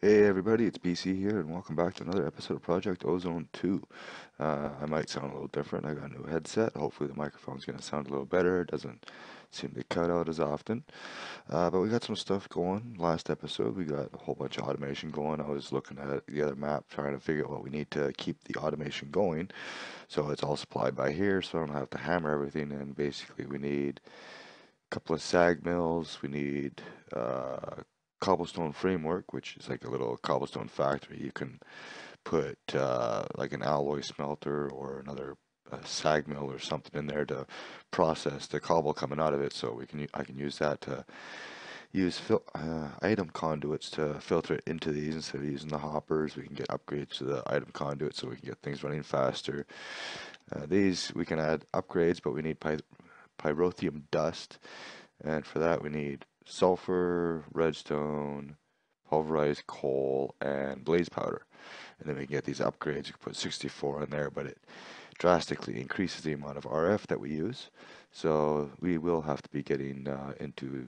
Hey everybody, it's BC here, and welcome back to another episode of Project Ozone 2. I might sound a little different. I got a new headset. Hopefully the microphone's going to sound a little better. It doesn't seem to cut out as often. But we got some stuff going. Last episode, we got a whole bunch of automation going. I was looking at the other map, trying to figure out what we need to keep the automation going. So it's all supplied by here, so I don't have to hammer everything in. Basically, we need a couple of sag mills. We need cobblestone framework, which is like a little cobblestone factory. You can put like an alloy smelter or another sag mill or something in there to process the cobble coming out of it. So I can use that to use item conduits to filter it into these instead of using the hoppers. We can get upgrades to the item conduit so we can get things running faster. These we can add upgrades, but we need pyrotheum dust, and for that we need sulfur, redstone, pulverized coal, and blaze powder. And then we can get these upgrades. You can put 64 in there, but it drastically increases the amount of RF that we use. So we will have to be getting into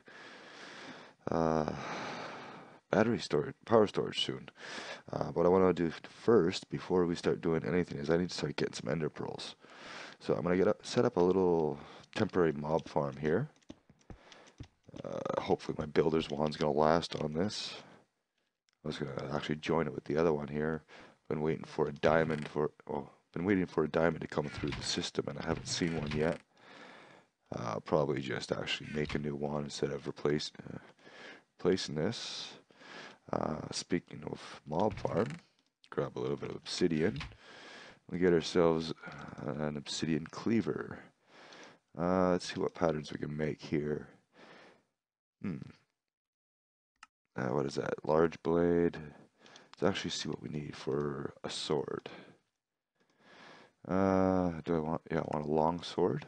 battery storage, power storage soon. What I want to do first, before we start doing anything, is I need to start getting some ender pearls. So I'm going to set up a little temporary mob farm here. Hopefully my builder's wand's going to last on this. I was going to actually join it with the other one here. Been waiting for a diamond to come through the system, and I haven't seen one yet. Probably just actually make a new one instead of replacing this. Speaking of mob farm, grab a little bit of obsidian. We get ourselves an obsidian cleaver. Let's see what patterns we can make here. What is that? Large blade. Let's actually see what we need for a sword. Do I want? Yeah, I want a long sword.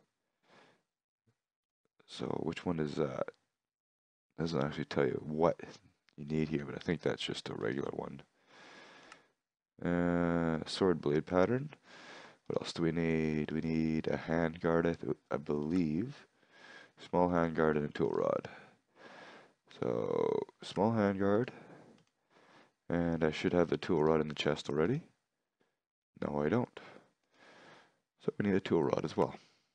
So which one is that? Doesn't actually tell you what you need here, but I think that's just a regular one. Sword blade pattern. What else do we need? We need a handguard, I believe. Small handguard and a tool rod. So, small handguard. And I should have the tool rod in the chest already. No, I don't. So we need a tool rod as well.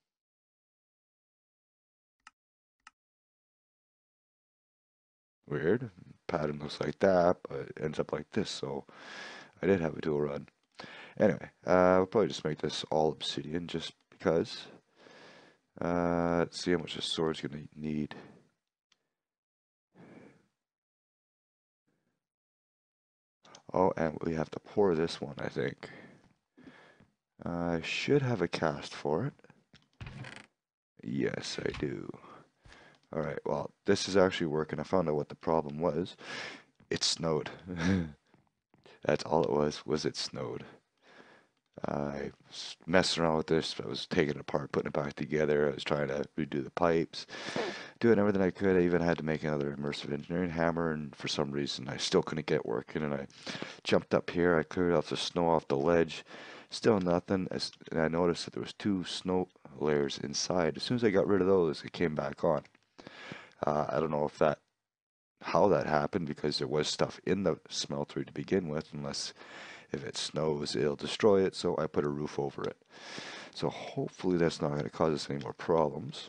Weird. Pattern looks like that, but it ends up like this, so I did have a tool rod. Anyway, we'll probably just make this all obsidian just because. Let's see how much the sword's gonna need. Oh, and we have to pour this one, I think. I should have a cast for it. Yes, I do. Alright, well, this is actually working. I found out what the problem was. It snowed. That's all it was it snowed. I was messing around with this. I was taking it apart, putting it back together. I was trying to redo the pipes, doing everything I could. I even had to make another immersive engineering hammer, and for some reason I still couldn't get it working. And I jumped up here. I cleared off the snow off the ledge. Still nothing. And I noticed that there was 2 snow layers inside. As soon as I got rid of those, it came back on. I don't know how that happened, because there was stuff in the smeltery to begin with, unless if it snows, it'll destroy it, so I put a roof over it. So hopefully that's not going to cause us any more problems.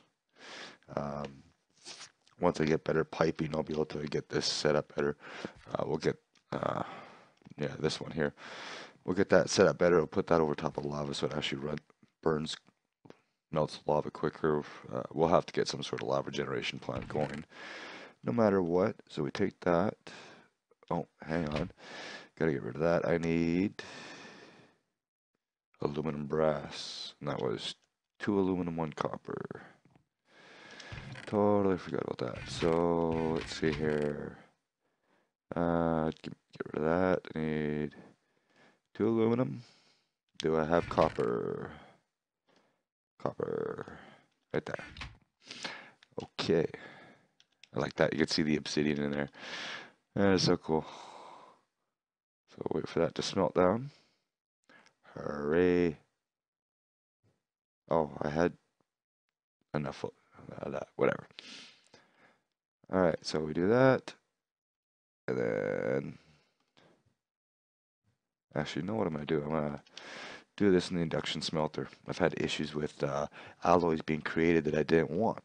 Once I get better piping, I'll be able to get this set up better. We'll get, this one here. We'll get that set up better. I'll put that over top of lava so it actually melts lava quicker. We'll have to get some sort of lava generation plant going, no matter what. So we take that. Oh, hang on. Gotta get rid of that. I need aluminum brass. And that was 2 aluminum, 1 copper. Totally forgot about that. So let's see here. Get rid of that. I need 2 aluminum. Do I have copper? Copper. Right there. Okay. I like that. You can see the obsidian in there. That is so cool. So wait for that to smelt down. Hooray. Oh, I had enough of that. Whatever. Alright, so we do that. And then Actually, you know what I'm gonna do? I'm gonna do this in the induction smelter. I've had issues with alloys being created that I didn't want.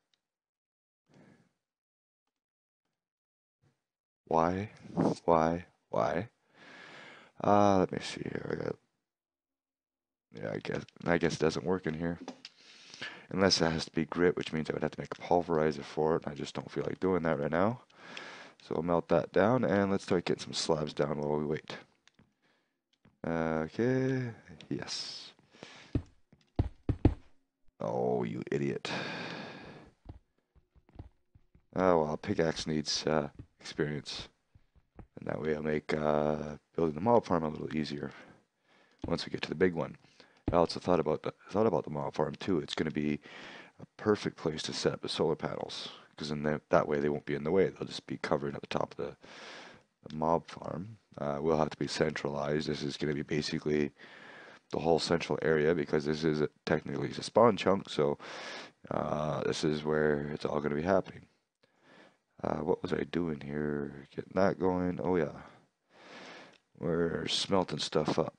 Why? Why? Why? Let me see here. Yeah, I guess it doesn't work in here. Unless it has to be grit, which means I would have to make a pulverizer for it. And I just don't feel like doing that right now. So I'll melt that down, and let's start getting some slabs down while we wait. Okay, yes. Oh, you idiot. Oh, well, pickaxe needs experience. And that way I'll make building the mob farm a little easier once we get to the big one. I also thought about the mob farm too. It's going to be a perfect place to set up the solar panels, because in that way they won't be in the way. They'll just be covering at the top of the mob farm. Will have to be centralized. This is going to be basically the whole central area, because this is technically a spawn chunk, so this is where it's all going to be happening. What was I doing here? Getting that going. Oh yeah. We're smelting stuff up.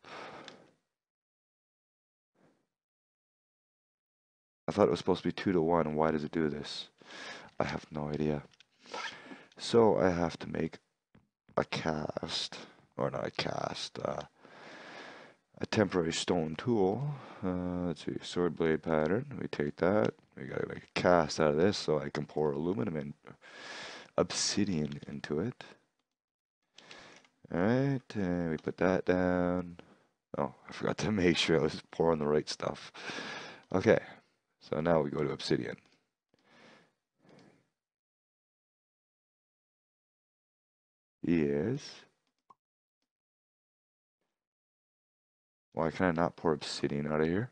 I thought it was supposed to be 2 to 1. Why does it do this? I have no idea. So I have to make a cast, or not a cast, a temporary stone tool. Let's see, sword blade pattern. We take that. We gotta make a cast out of this so I can pour aluminum and obsidian into it. Alright, and we put that down. Oh, I forgot to make sure I was pouring the right stuff. Okay, so now we go to obsidian. Yes. Why can I not pour obsidian out of here?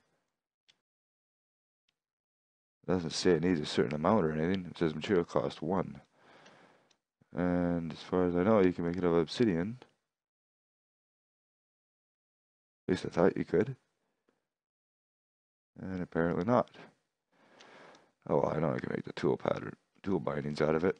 It doesn't say it needs a certain amount or anything. It says material cost 1. And as far as I know, you can make it out of obsidian. At least I thought you could. And apparently not. Oh, well, I know I can make the tool bindings out of it.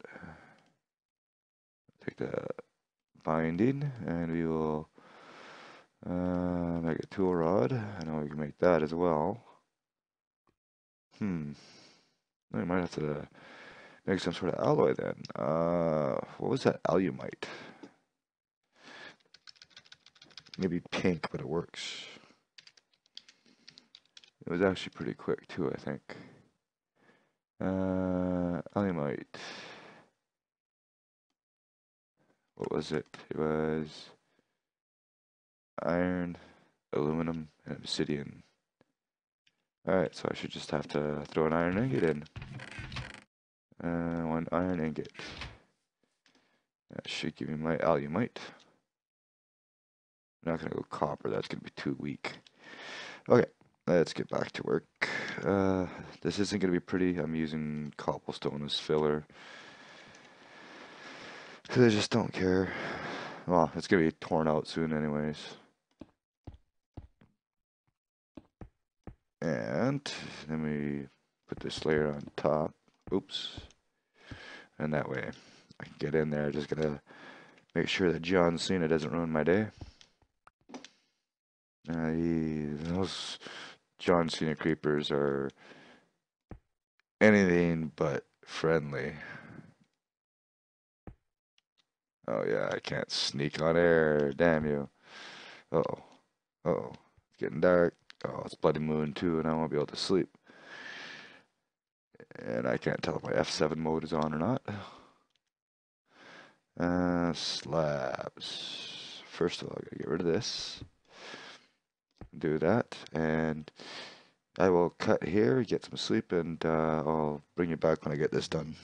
Take the binding, and we will make a tool rod. I know we can make that as well. We might have to make some sort of alloy then. What was that alumite? Maybe pink, but it works. It was actually pretty quick too, I think. Alumite. What was it? It was iron, aluminum, and obsidian. Alright, so I should just have to throw an iron ingot in. 1 iron ingot. That should give me my alumite. I'm not gonna go copper, that's gonna be too weak. Okay, let's get back to work. This isn't gonna be pretty. I'm using cobblestone as filler, because I just don't care. Well, it's gonna be torn out soon anyways. And then we put this layer on top. Oops. And that way I can get in there. Just gotta make sure that John Cena doesn't ruin my day. Those John Cena creepers are anything but friendly. Oh yeah, I can't sneak on air. Damn you. Uh-oh. Uh-oh. It's getting dark. Oh, it's Bloody Moon too, and I won't be able to sleep. And I can't tell if my F7 mode is on or not. Slabs. First of all, I gotta get rid of this. Do that, and I will cut here, get some sleep, and I'll bring you back when I get this done.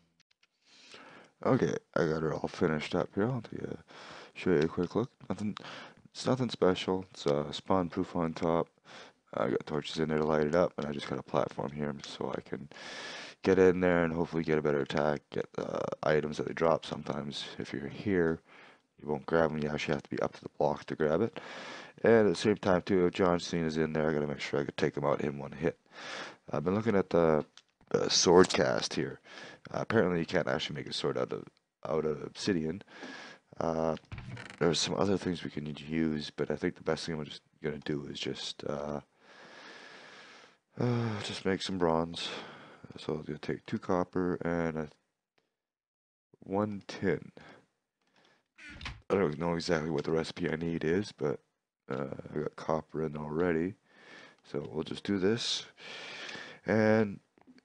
Okay, I got it all finished up here. I'll show you a quick look. It's nothing special. It's spawn proof on top. I got torches in there to light it up, and I just got a platform here so I can get in there and hopefully get a better attack, get the items that they drop sometimes. If you're here, you won't grab them. You actually have to be up to the block to grab it. And at the same time, too, if John Cena's in there, I gotta make sure I could take him out in one hit. I've been looking at the sword cast here. Apparently, you can't actually make a sword out of obsidian. there's some other things we can use, but I think the best thing I'm just gonna do is just make some bronze. So I'm gonna take 2 copper and 1 tin. I don't know exactly what the recipe I need is, but I got copper in already. So we'll just do this. And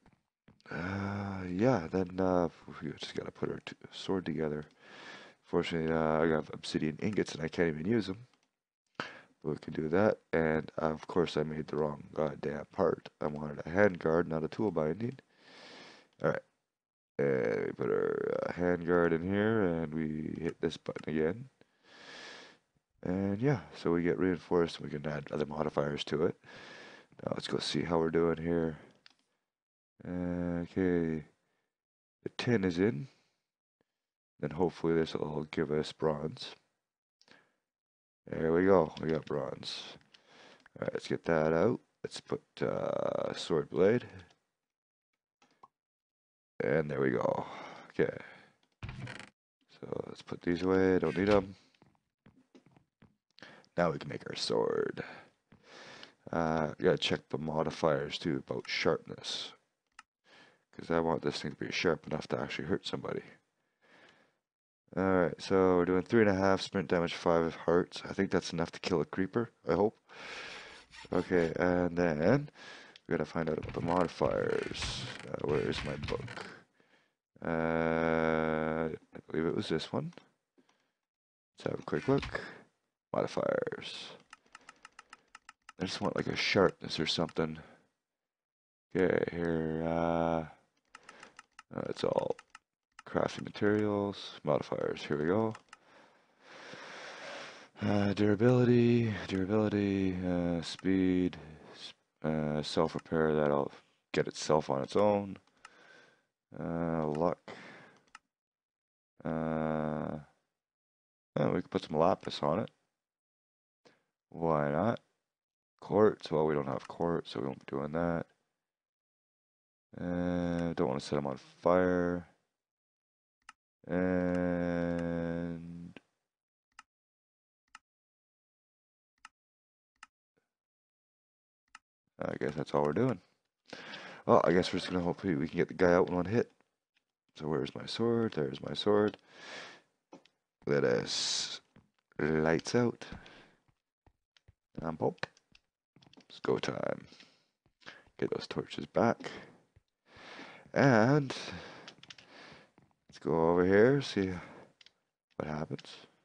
yeah, then we just gotta put our sword together. Fortunately, I got obsidian ingots and I can't even use them. But we can do that. And of course, I made the wrong goddamn part. I wanted a handguard, not a tool binding. Alright. And we put our handguard in here and we hit this button again. And yeah, so we get reinforced and we can add other modifiers to it. Now let's go see how we're doing here. Okay, the tin is in. Then hopefully this will give us bronze. There we go, we got bronze. Alright, let's get that out. Let's put sword blade. And there we go. Okay. So let's put these away, don't need them. Now we can make our sword. We gotta check the modifiers too about sharpness. Because I want this thing to be sharp enough to actually hurt somebody. Alright, so we're doing 3.5 sprint damage, 5 hearts. I think that's enough to kill a creeper, I hope. Okay, and then we gotta find out about the modifiers. Where is my book? I believe it was this one. Let's have a quick look. Modifiers. I just want like a sharpness or something. Okay, here, it's all crafting materials, modifiers, here we go. Durability, speed, self-repair, that'll get itself on its own. Luck. Oh, we can put some lapis on it. Why not? Quartz, well we don't have quartz, so we won't be doing that. Don't want to set them on fire. And I guess that's all we're doing. Well, I guess we're just gonna hopefully we can get the guy out in one hit. So where's my sword? There's my sword. Let us lights out. And pop. It's go time. Get those torches back. And let's go over here, see what happens.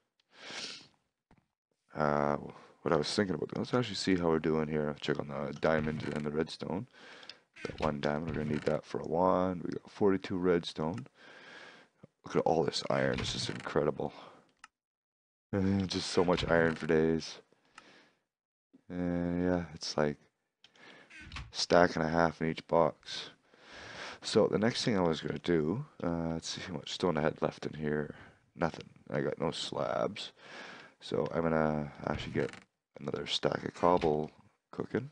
What I was thinking about, let's actually see how we're doing here. Check on the diamond and the redstone. Got 1 diamond, we're gonna need that for a wand. We got 42 redstone. Look at all this iron, this is incredible. Just so much iron for days. And yeah, it's like stack and a half in each box. So the next thing I was gonna do, let's see how much stone I had left in here. Nothing. I got no slabs. So I'm gonna actually get another stack of cobble cooking.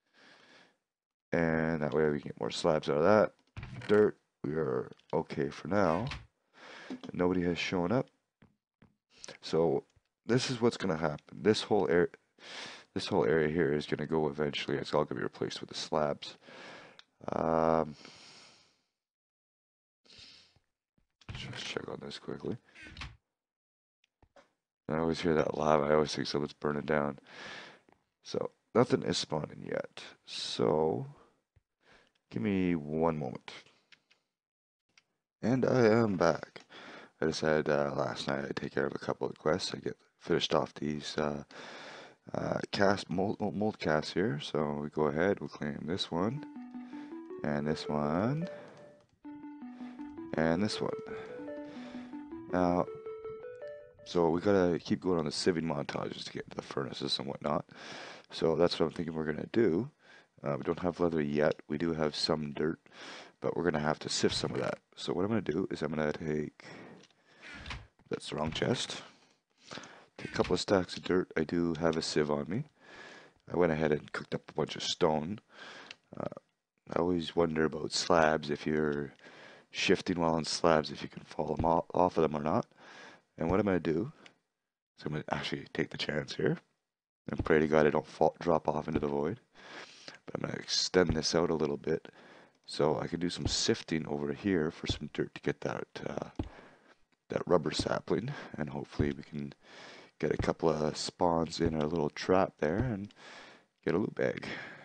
And that way we can get more slabs out of that. Dirt, we are okay for now. Nobody has shown up. So this is what's gonna happen. This whole area here is gonna go eventually. It's all gonna be replaced with the slabs. Just check on this quickly. I always hear that lava. I always think something's burning down. So nothing is spawning yet. So give me 1 moment. And I am back. I decided last night I'd take care of a couple of quests. I get finished off these mold casts here. So we go ahead, we'll claim this one, and this one, and this one. Now, so we gotta keep going on the sieving montages to get into the furnaces and whatnot. So that's what I'm thinking we're gonna do. We don't have leather yet. We do have some dirt, but we're gonna have to sift some of that. So what I'm gonna do is I'm gonna take, that's the wrong chest. Take a couple of stacks of dirt. I do have a sieve on me. I went ahead and cooked up a bunch of stone. I always wonder about slabs, if you're shifting while on slabs, if you can fall off of them or not. And what I'm going to do So I'm going to actually take the chance here and pray to God I don't drop off into the void. But I'm going to extend this out a little bit so I can do some sifting over here for some dirt to get that rubber sapling, and hopefully we can get a couple of spawns in our little trap there and get a loot bag.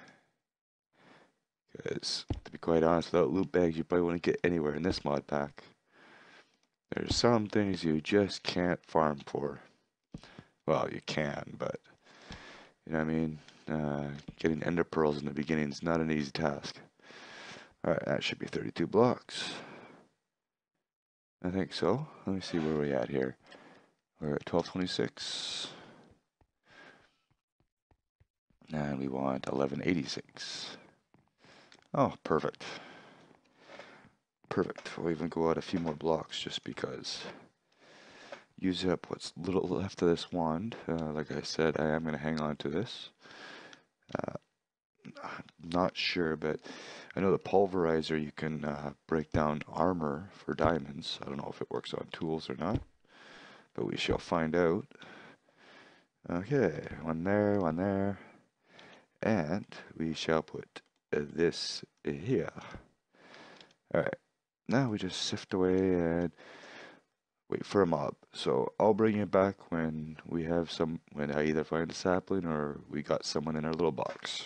Because, to be quite honest, without loot bags you probably wouldn't get anywhere in this mod pack. There's some things you just can't farm for. Well, you can, but you know what I mean? Getting ender pearls in the beginning is not an easy task. Alright, that should be 32 blocks. I think so. Let me see where we're at here. We're at 1226. And we want 1186. Oh, perfect. Perfect. We'll even go out a few more blocks just because. Use up what's little left of this wand. Like I said, I am going to hang on to this. Not sure, but I know the pulverizer you can break down armor for diamonds. I don't know if it works on tools or not, but we shall find out. Okay, one there, and we shall put this here. Alright, now we just sift away and wait for a mob. So I'll bring you back when we have when I either find a sapling or we got someone in our little box.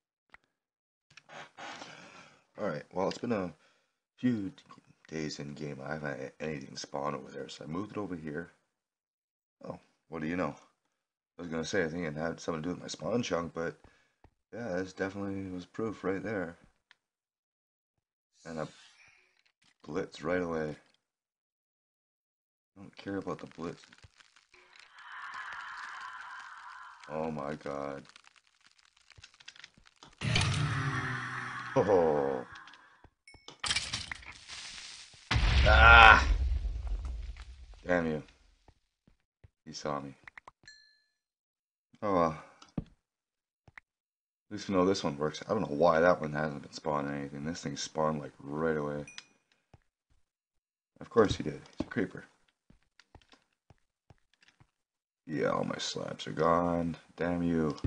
Alright, well, it's been a few days in game. I haven't had anything spawn over there, so I moved it over here. Oh, what do you know? I was going to say I think it had something to do with my spawn chunk, but yeah, this definitely was proof right there. And a blitz right away. I don't care about the blitz. Oh my god. Oh. Ah! Damn you. He saw me. Oh well. At least we know this one works. I don't know why that one hasn't been spawning anything. This thing spawned like right away. Of course he did. He's a creeper. Yeah, all my slabs are gone. Damn you.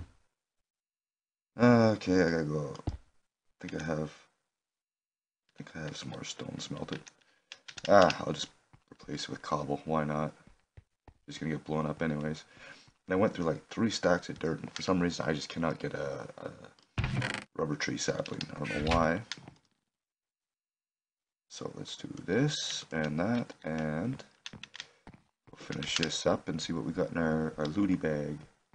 Okay, I gotta go. I think I have some more stone smelted. I'll just replace it with cobble. Why not? Just gonna get blown up anyways. And I went through like 3 stacks of dirt, and for some reason I just cannot get a rubber tree sapling. I don't know why. So let's do this and that, and we'll finish this up and see what we got in our looty bag.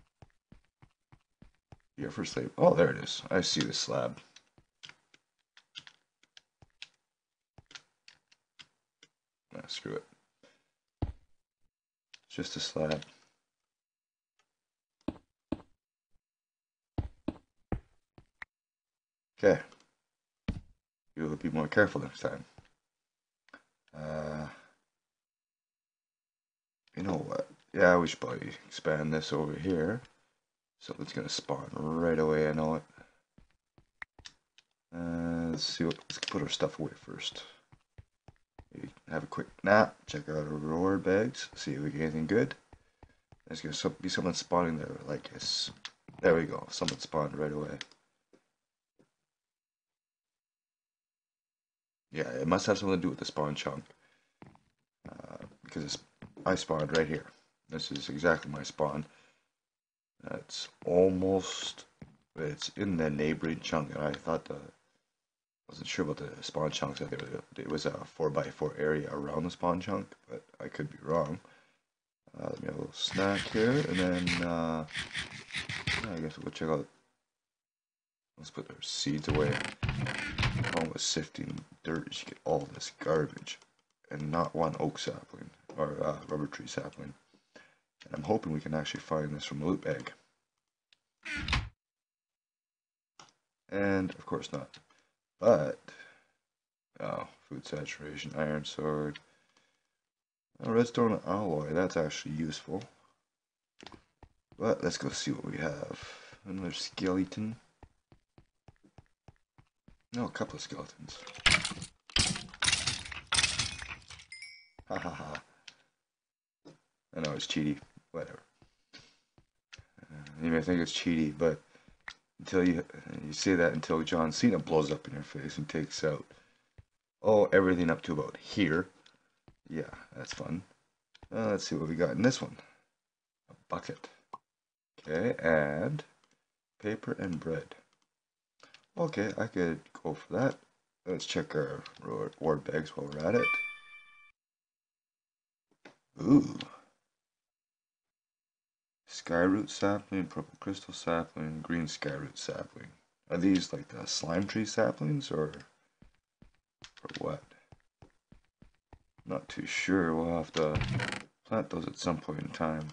Yeah, first slave. Oh, there it is. I see the slab. Screw it. It's just a slab. Okay. You'll be more careful next time. You know what? Yeah, we should probably expand this over here. Something's gonna spawn right away, I know it. Let's see what. Let's put our stuff away first. Maybe have a quick nap. Check out our reward bags. See if we get anything good. There's gonna be someone spawning there like this. There we go. Someone spawned right away. Yeah, it must have something to do with the spawn chunk. Because I spawned right here. This is exactly my spawn. That's almost. It's in the neighboring chunk, and I thought wasn't sure about the spawn chunks. I think it was a 4x4 area around the spawn chunk, but I could be wrong. Let me have a little snack here, and then I guess we'll check out. Let's put our seeds away. The problem with sifting dirt is you get all this garbage, and not one oak sapling or rubber tree sapling. And I'm hoping we can actually find this from a loot bag. And of course not. But food saturation, iron sword, redstone alloy. That's actually useful. But let's go see what we have. Another skeleton. No, a couple of skeletons. Ha ha ha. I know it's cheaty. Whatever. You may think it's cheaty, but until you say that until John Cena blows up in your face and takes out everything up to about here. Yeah, that's fun. Let's see what we got in this one. A bucket. Okay, and paper and bread. Okay, I could go for that. Let's check our reward bags while we're at it. Ooh. Skyroot sapling, purple crystal sapling, green skyroot sapling. Are these like the slime tree saplings or what? Not too sure. We'll have to plant those at some point in time.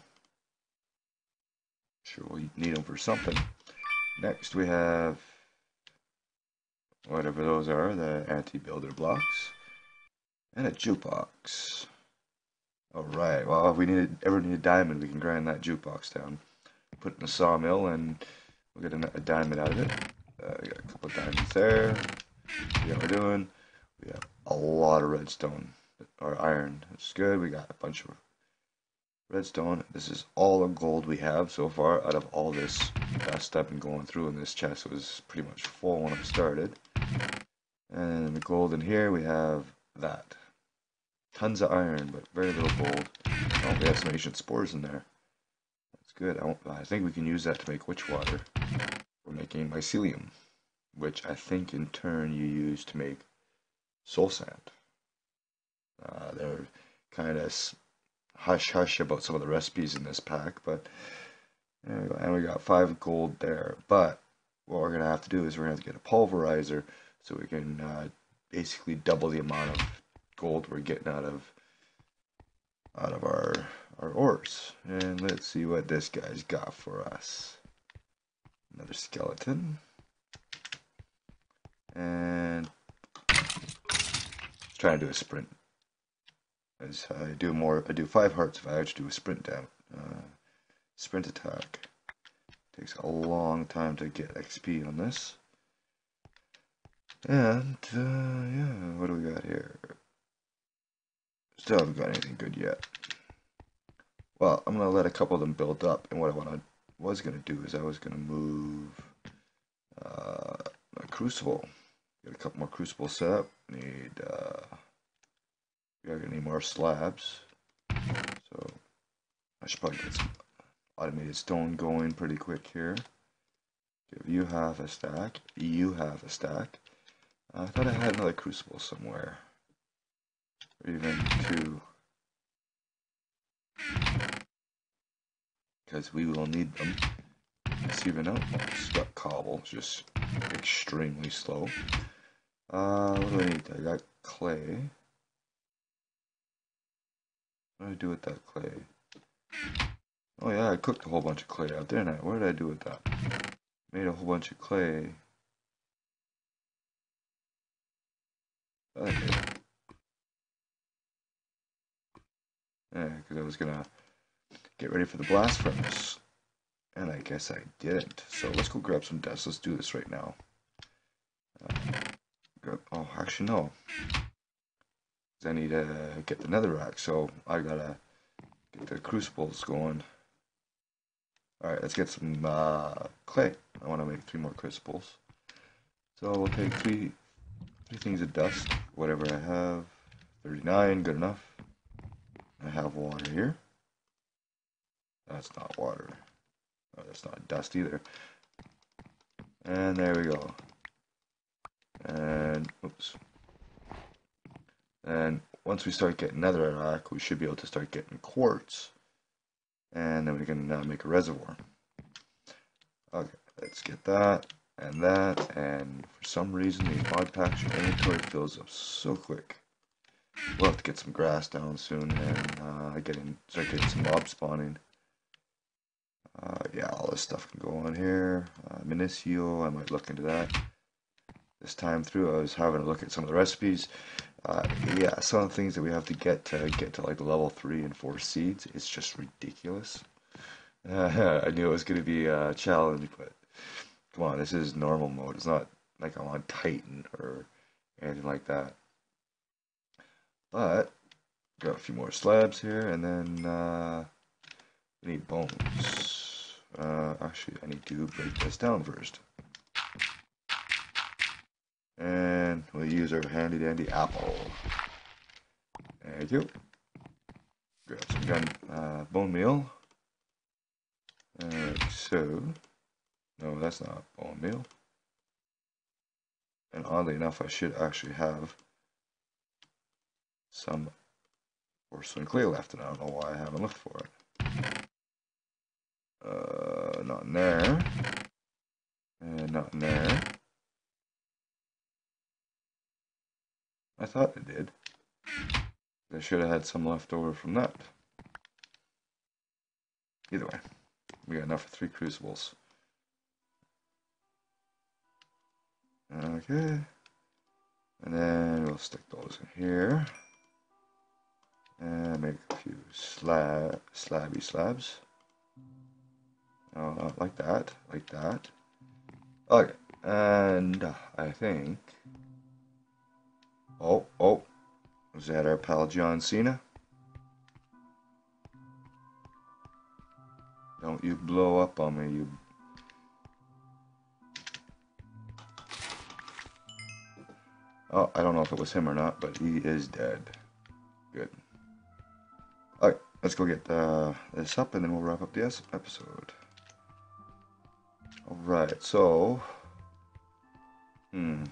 Sure, we'll need them for something. Next we have whatever those are, the anti-builder blocks, and a jukebox. Alright, well if we ever need a diamond, we can grind that jukebox down. Put it in a sawmill and we'll get a diamond out of it. We got a couple of diamonds there. See what we're doing. We have a lot of redstone, or iron. That's good. We got a bunch of redstone. This is all the gold we have so far out of all this dust I've been going through in this chest. It was pretty much full when I started. And the gold in here, we have that. Tons of iron, but very little gold. Oh, we have some ancient spores in there. That's good. I think we can use that to make witch water. We're making mycelium, which I think in turn you use to make soul sand. They're kind of hush-hush about some of the recipes in this pack, but there we go. And we got 5 gold there. But what we're going to have to do is we're going to have to get a pulverizer so we can basically double the amount of gold we're getting out of our ores. And let's see what this guy's got for us. Another skeleton. And let's try and do a sprint. As I do 5 hearts if I actually do a sprint down. Sprint attack. Takes a long time to get XP on this. And yeah, what do we got here? Still haven't got anything good yet. Well, I'm gonna let a couple of them build up, and what I was gonna do is I was gonna move a crucible. Get a couple more crucibles set up. Need we're gonna need more slabs. So I should probably get some automated stone going pretty quick here. Give you half a stack. You half a stack. I thought I had another crucible somewhere. Or even 2. Because we will need them. Let's even out. Oh, it's got cobble. It's just extremely slow. What do I need? I got clay. What do I do with that clay? Oh yeah, I cooked a whole bunch of clay out, didn't I? What did I do with that? Made a whole bunch of clay. Okay. Yeah, because I was gonna get ready for the blast furnace. And I guess I didn't. So let's go grab some dust. Let's do this right now. Oh, actually no. I need to get the netherrack, so I gotta get the crucibles going. Alright, let's get some clay. I want to make 3 more crucibles. So we'll take 3 things of dust, whatever I have. 39, good enough. I have water here. That's not water. Oh, that's not dust either. And there we go. And, oops. And once we start getting netherrack, we should be able to start getting quartz. And then we can make a reservoir. Okay, let's get that and that. And for some reason, the mod packs your inventory fills up so quick. We'll have to get some grass down soon and start getting some mob spawning. Yeah, all this stuff can go on here. Minicio, I might look into that. This time through, I was having a look at some of the recipes. Yeah, some of the things that we have to get to like level 3 and 4 seeds, it's just ridiculous. I knew it was going to be a challenge, but come on, this is normal mode. It's not like I'm on Titan or anything like that. But got a few more slabs here, and then we need bones. Actually, I need to break this down first. And we'll use our handy dandy apple. Thank you. Grab some bone meal. So, no, that's not bone meal. And oddly enough, I should actually have some porcelain clay left, and I don't know why I haven't looked for it. Not in there. And not in there. I thought it did. I should have had some left over from that. Either way, we got enough for 3 crucibles. Okay. And then we'll stick those in here. And make a few slabby slabs. Oh, like that, like that. Okay, and I think... Oh, was that our pal John Cena? Don't you blow up on me, you... Oh, I don't know if it was him or not, but he is dead. Good. Alright, let's go get this up and then we'll wrap up the episode. Alright, so... I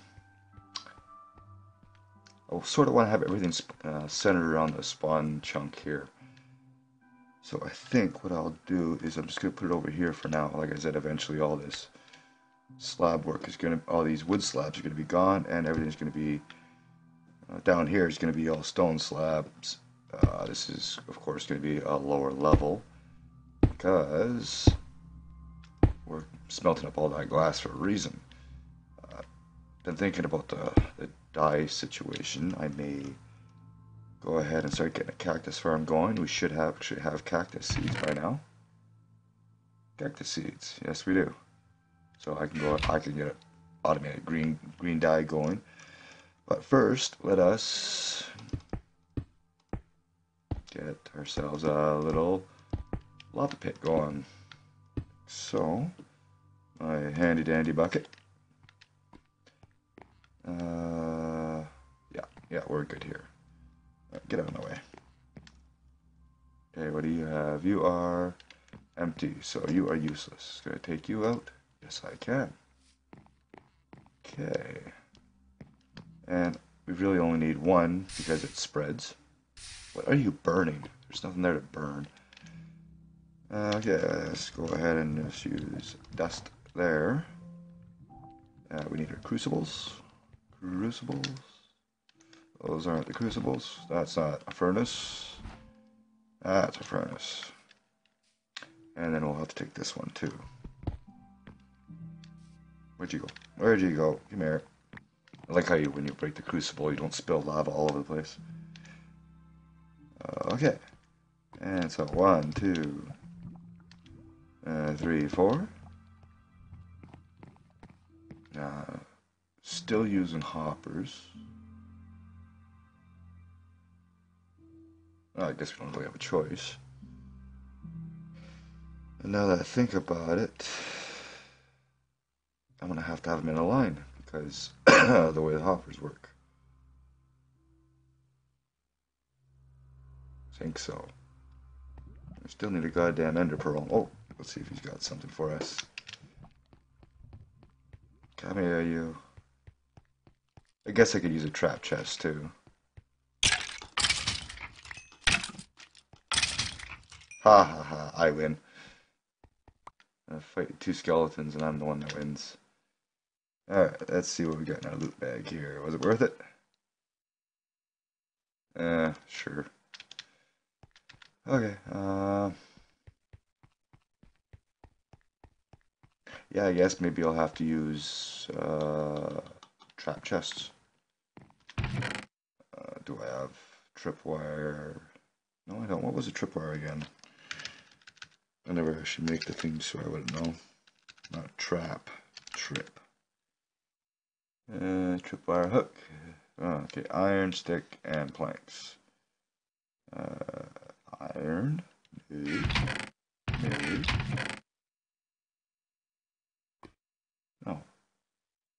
sort of want to have everything centered around the spawn chunk here. So I think what I'll do is I'm just going to put it over here for now. Like I said, eventually all this slab work is going to, all these wood slabs are going to be gone, and everything's going to be, down here is going to be all stone slabs. This is, of course, going to be a lower level, because we're smelting up all that glass for a reason. Been thinking about the dye situation. I may go ahead and start getting a cactus farm going. We should actually have cactus seeds by now. Cactus seeds, yes we do. So I can get an automated green dye going. But first, let us get ourselves a little lava pit going. So, my handy dandy bucket. Yeah, we're good here. Right, get out of my way. Okay, what do you have? You are empty, so you are useless. Can I take you out? Yes, I can. Okay. And we really only need one because it spreads. What are you burning? There's nothing there to burn. Okay, let's go ahead and just use dust there. We need our crucibles. Crucibles. Those aren't the crucibles. That's not a furnace. That's a furnace. And then we'll have to take this one too. Where'd you go? Where'd you go? Come here. I like how when you break the crucible, you don't spill lava all over the place. Okay. And so 1, 2, 3, 4. Still using hoppers. I guess we don't really have a choice. And now that I think about it, I'm going to have them in a line because the way the hoppers work. I think so. I still need a goddamn ender pearl. Oh, let's see if he's got something for us. Come here, you. I guess I could use a trap chest too. Ha ha ha, I win. I fight 2 skeletons and I'm the one that wins. Alright, let's see what we got in our loot bag here. Was it worth it? Sure. Okay, yeah, I guess maybe I'll have to use, trap chests. Do I have tripwire? No, I don't. What was a tripwire again? I never actually make the thing, so I wouldn't know. Not trap, trip. Tripwire hook. Oh, okay, iron, stick, and planks. Iron. No.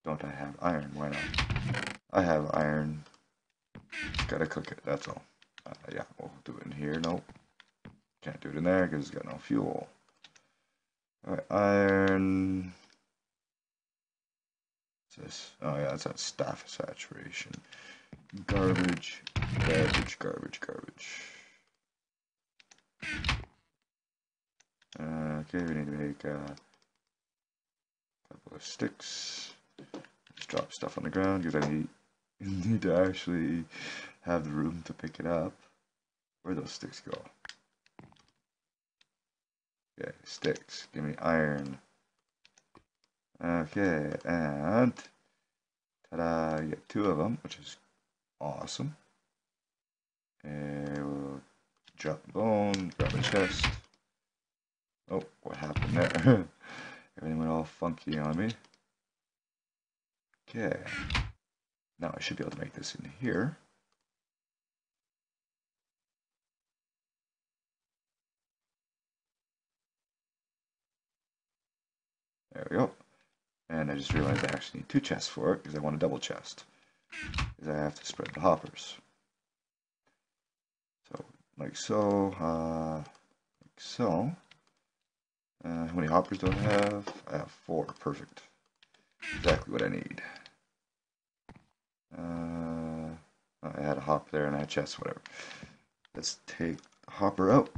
Don't I have iron? Why not? I have iron. Gotta cook it, that's all. Yeah, we'll do it in here. Nope. Can't do it in there because it's got no fuel. Alright, iron. What's this? Oh yeah, that's that staff saturation. Garbage, garbage, garbage, garbage. Okay, we need to make a couple of sticks. Just drop stuff on the ground because I need to actually have the room to pick it up. Where'd those sticks go? Okay, sticks. Give me iron. Okay, and ta-da! You get 2 of them, which is awesome. And we'll drop the bone, grab a chest. Oh, what happened there? Everything went all funky on me. Okay. Now I should be able to make this in here. There we go. And I just realized I actually need 2 chests for it because I want a double chest. Because I have to spread the hoppers. So, like so, like so. How many hoppers do I have? I have 4. Perfect. Exactly what I need. I had a hop there and I had chests, whatever. Let's take the hopper out.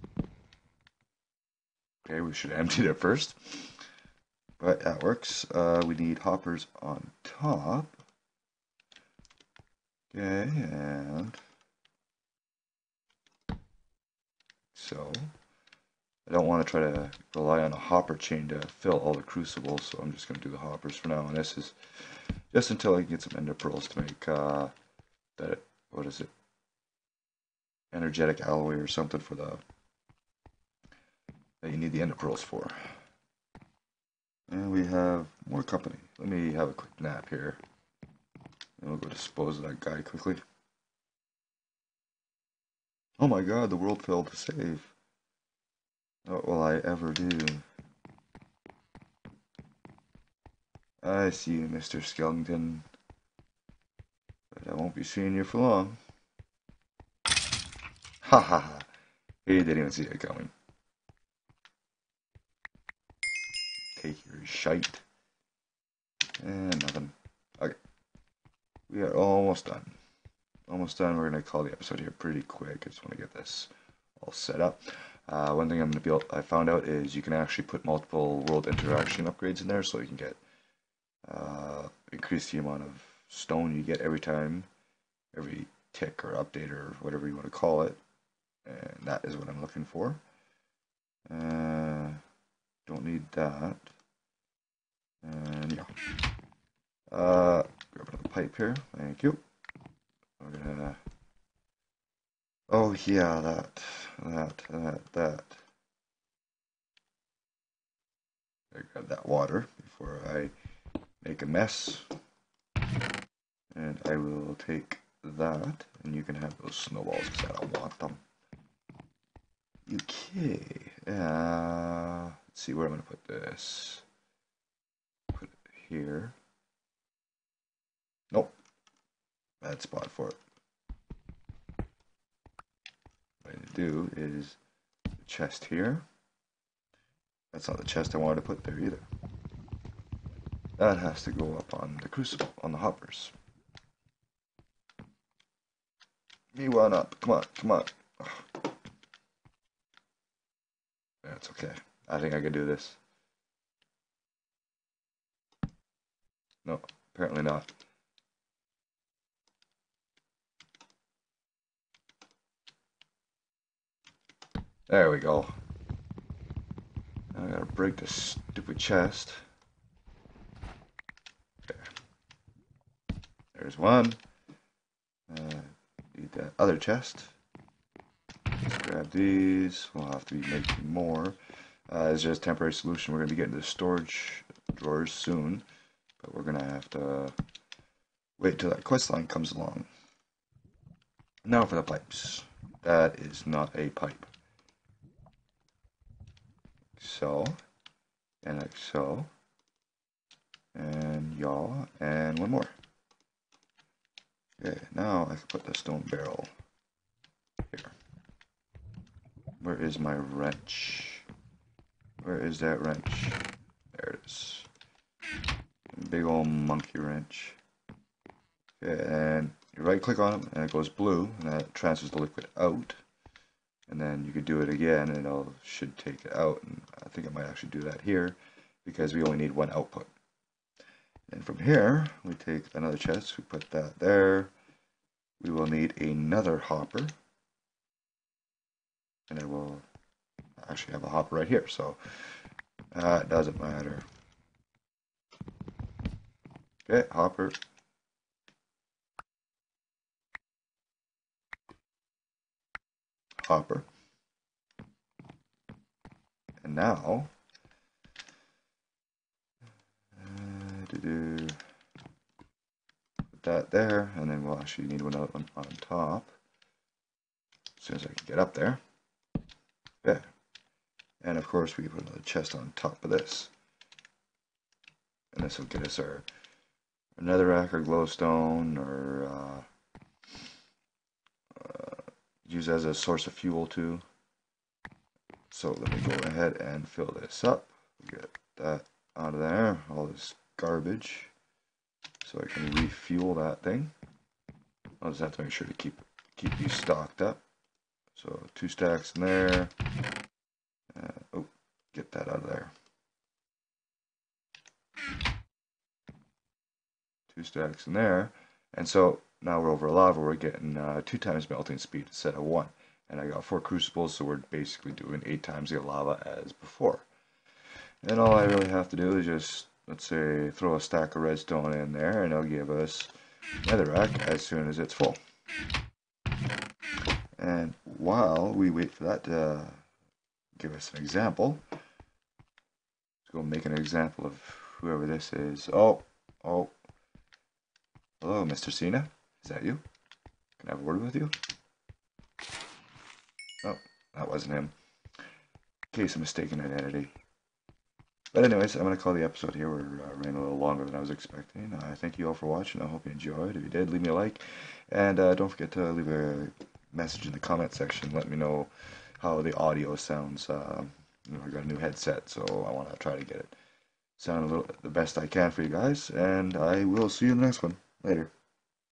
Okay, we should empty it first. But that works. We need hoppers on top. Okay, and so I don't want to try to rely on a hopper chain to fill all the crucibles, so I'm just going to do the hoppers for now. And this is just until I can get some ender pearls to make that, what is it? Energetic alloy or something for the that you need the ender pearls for. And we have more company. Let me have a quick nap here. And we'll go dispose of that guy quickly. Oh my god, the world failed to save. What will I ever do? I see you, Mr. Skellington. But I won't be seeing you for long. Ha ha ha. He didn't even see it coming. Take your shite. And nothing. Okay. We are almost done. Almost done. We're going to call the episode here pretty quick. I just want to get this all set up. One thing I found out is you can actually put multiple world interaction upgrades in there, so you can get increase the amount of stone you get every time, every tick or update or whatever you want to call it. And that is what I'm looking for. Don't need that. And yeah. Grab another pipe here. Thank you. We're gonna. Oh yeah, that. I grab that water before I make a mess. And I will take that, and you can have those snowballs because I don't want them. Okay. Let's see where I'm gonna put this. Put it here. Nope. Bad spot for it. What I need to do is the chest here. That's not the chest I wanted to put there either. That has to go up on the crucible, on the hoppers. Me one up. Come on, come on. That's okay. I think I can do this. No, apparently not. There we go. Now I gotta break this stupid chest. Okay. There's one. Need that other chest. Let's grab these. We'll have to be making more. It's just a temporary solution. We're going to be getting to the storage drawers soon. But we're going to have to wait till that quest line comes along. Now for the pipes. That is not a pipe. So. And like so. And yaw, and one more. Okay, now I can put the stone barrel here. Where is my wrench? Where is that wrench? There it is. Big old monkey wrench. Okay, and you right click on it and it goes blue, and that transfers the liquid out. And then you could do it again and it should take it out. And I think I might actually do that here because we only need one output. And from here, we take another chest, we put that there. We will need another hopper. And I will actually have a hopper right here, so it doesn't matter. Okay, hopper. Hopper. And now, put that there, and then we'll actually need one on top as soon as I can get up there. Okay. And of course, we can put another chest on top of this. And this will get us our netherrack or glowstone, or use as a source of fuel too. So let me go ahead and fill this up. Get that out of there, all this garbage, so I can refuel that thing. I'll just have to make sure to keep these stocked up. So 2 stacks in there. Oh, get that out of there. 2 stacks in there. And so now we're over lava, we're getting 2 times melting speed instead of 1. And I got 4 crucibles, so we're basically doing 8 times the lava as before. And all I really have to do is just, let's say, throw a stack of redstone in there, and it'll give us netherrack as soon as it's full. And while we wait for that to give us an example, let's go make an example of whoever this is. Oh, hello, Mr. Cena. Is that you? Can I have a word with you? Oh, that wasn't him. Case of mistaken identity. But anyways, I'm going to call the episode here. We're running a little longer than I was expecting. Thank you all for watching. I hope you enjoyed. If you did, leave me a like. And don't forget to leave a message in the comment section. Let me know how the audio sounds. I got a new headset, so I want to try to get it sound the best I can for you guys. And I will see you in the next one. Later.